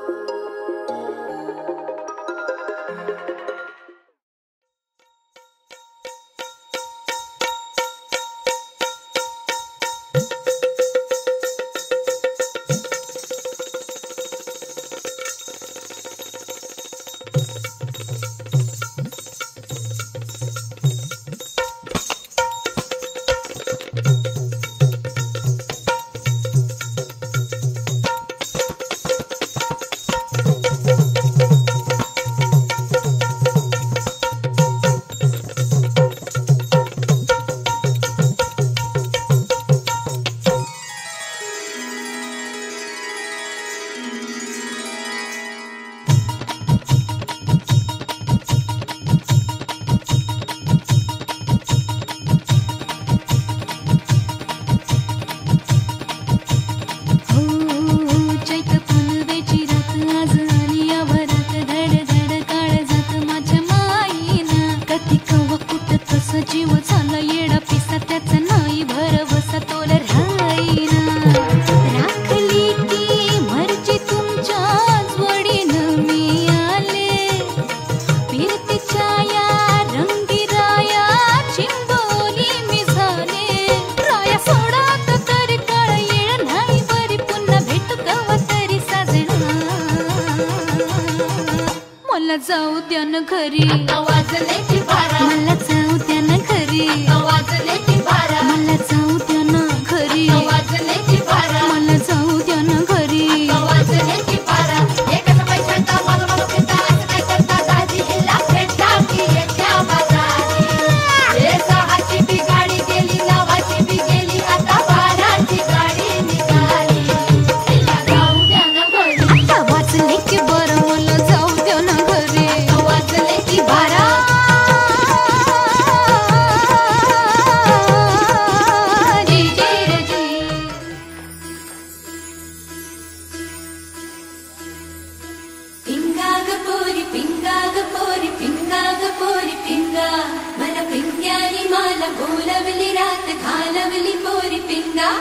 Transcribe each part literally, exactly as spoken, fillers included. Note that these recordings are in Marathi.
जाऊ द्या न घरी, वाजले की बारा, मला जाऊ द्या न घरी, वाजले की बारा, मला जाऊ द्या न घरी, वाजले की बारा, मला जाऊ द्या न घरी, वाजले की बारा. एकाच पैशाचा मला मला घेता असं काय करता दाजी हिला भेटा की येत्या बाजारी. हे सहाची बी गाडी गेली, नवाची बी गेली, आता बाराची गाडी निघाली. हिला जाऊ द्या न घरी, वाजले की बारा, मला जाऊ द्या न घरी, वाजले की बारा. जी जी रे जी. पिंगा ग पोरी, पिंगा ग पोरी, पिंगा ग पोरी, पिंगा. मला पिंग्यानी मला बोलवली, रात घालवली पोरी पिंगा.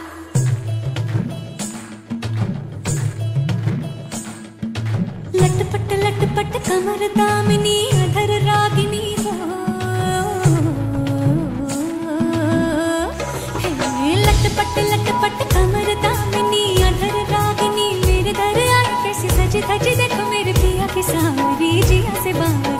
लटपट लटपट कमर दामिनी, अधर रागिनी हो. हे लटपट लटपट कमर दामिनी, अधर रागिनी, मेरे दर आई कैसी सजी धजी, देखो मेरे पिया की सावरी जिया से बाहर.